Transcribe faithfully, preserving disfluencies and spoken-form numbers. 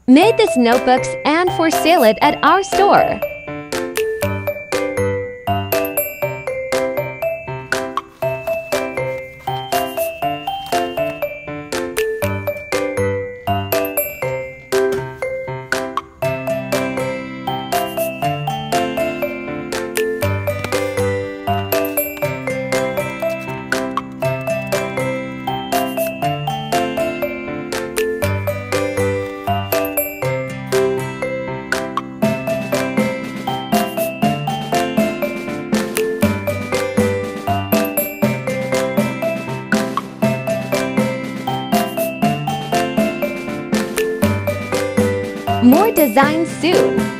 made this notebooks and for sale it at our store. More designs soon!